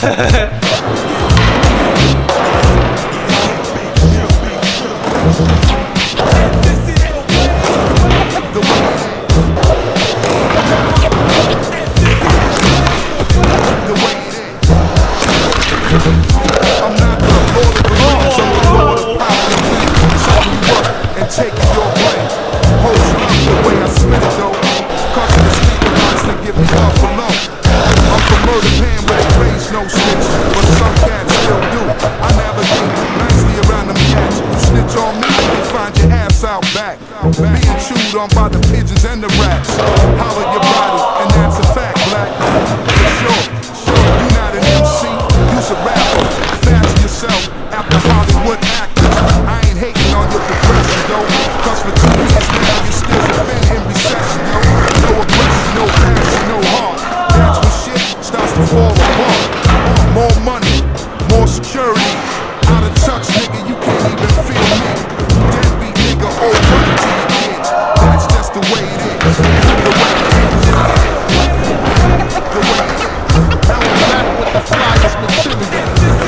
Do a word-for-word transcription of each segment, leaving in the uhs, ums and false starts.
Being chewed on by the pigeons and the rats. Holler your body, and that's a fact, black. For sure, sure, you're not an M C, you's a rapper. Fast yourself after Hollywood actors. I ain't hating on your progression, though. Cause for two years now, you still have been in recession, yo. No aggression, no passion, no heart. That's when shit starts to fall apart. More money, more security. Out of touch, nigga, you can't even feel me. Deadbeat nigga, old money to your kids. That's just the way it is. The way it is. The way it is. Now I'm back with the flyest material.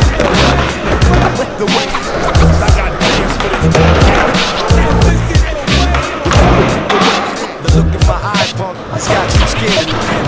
The way it is. I got plans for this. The look in my eye, punk, it's got you scared.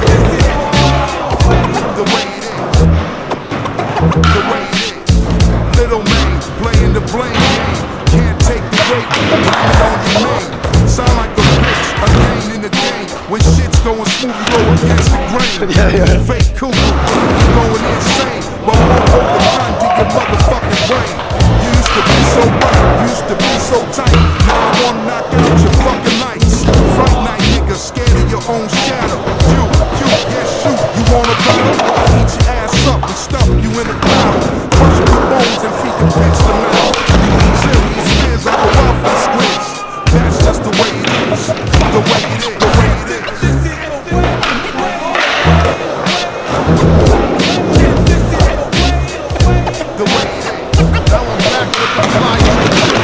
The way it is. The way it is. Little man playing the blame game. Can't take the weight, blame it on your name. Sound like a bitch, a gain in the game. When shit's going smooth, you go against the grain. Yeah, yeah. Fake cuckoo, you going insane. But won't hold the gun to your motherfucking brain. You used to be so right, you used to be so tight. Now I wanna knock out your fucking lights. Fright night, nigga, scared of your own shadow. You, you, yes, shoot, you wanna battle? I'll eat your ass up and stuff you in a cloud. Crush your bones and feed the pitch them out. Serious years of a welfare squeeze. That's just the way it is. The way it is. The way it is. The way it is. Now I'm back with the flyers.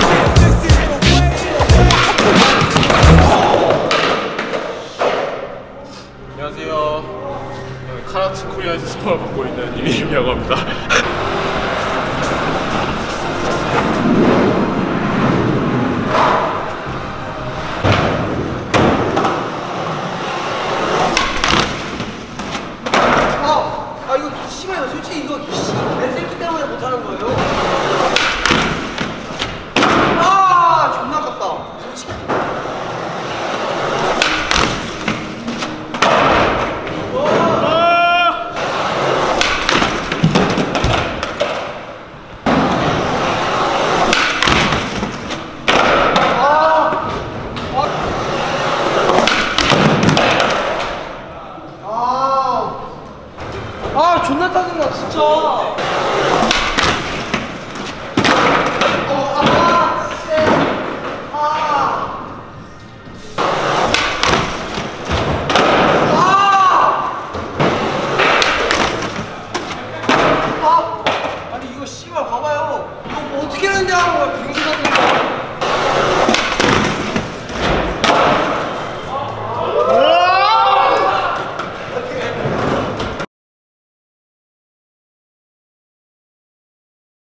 안녕하세요. 저는 카라트 코리아에서 스폰을 맡고 있는 이민이라고 합니다. 아 존나 짜증나 진짜. 어, 아, 쎄. 아. 아. 아. 아니 이거 씨발 봐봐요. 이거 뭐 어떻게 했냐는 거야.